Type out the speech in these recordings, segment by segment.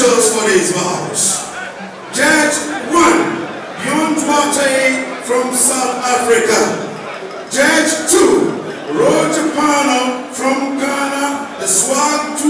officials for these bouts. Judge 1, Beyond Duarte from South Africa. Judge 2, Roger Pano from Ghana, the SWAG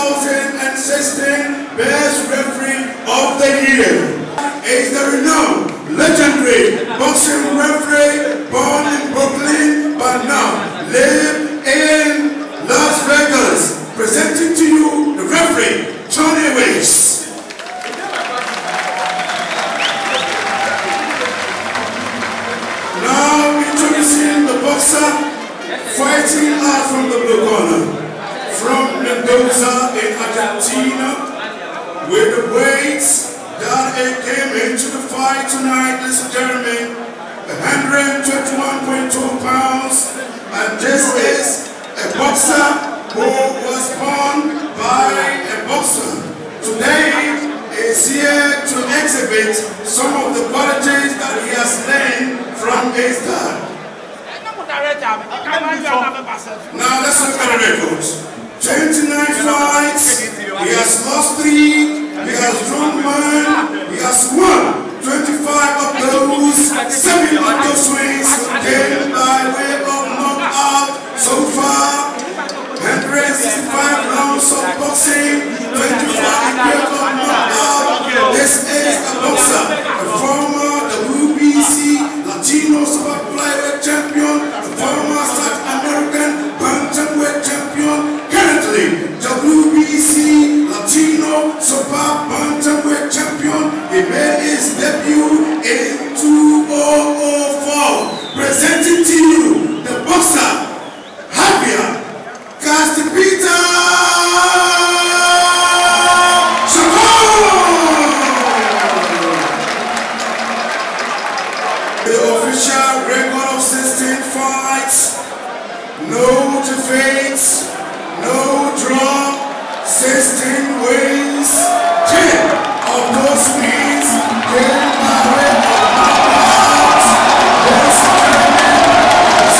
2016 Best Referee of the Year. Is the renowned, legendary boxing referee born in Brooklyn but now live in Las Vegas. Presenting to you the referee, Johnny Weiss. Now introducing the boxer fighting out from the blue corner, from Mendoza in Argentina, with the weights that it came into the fight tonight, ladies and gentlemen, 121.2 pounds, and this is a boxer who was born by a boxer. Today is here to exhibit some of the qualities that he has learned from his dad. Now let's look at the records. 29 fights, he has lost 3, he has drawn 1, he has won 25 of those, 7 of those wins gained by way of knockout so far. 165 rounds of boxing, 25 years of knockout. This is a boxer, a former WBC Latino super flyweight champion, a former South American bantamweight champion, currently WBC Latino super bantamweight champion. He made his debut in 2004. Presenting to you the boxer Javier Chacon. The official record of 16 fights, no defeats, no draw, 16 wins, 10 of those wins came by way of knockouts. Ladies and gentlemen,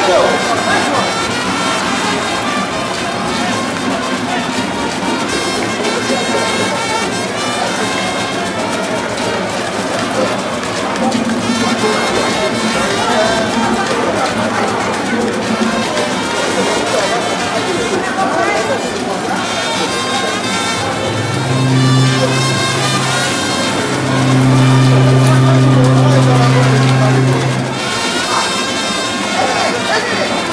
Hey!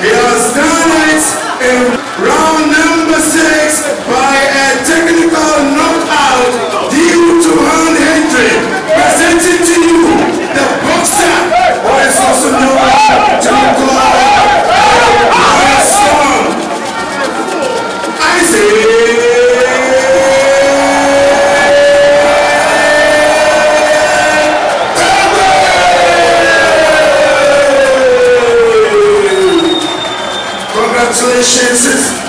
He has done it in round number 6 by a technical knockout due to hand injury. Presenting to you the boxer, who is also known as Isaac Dogboe. Congratulations.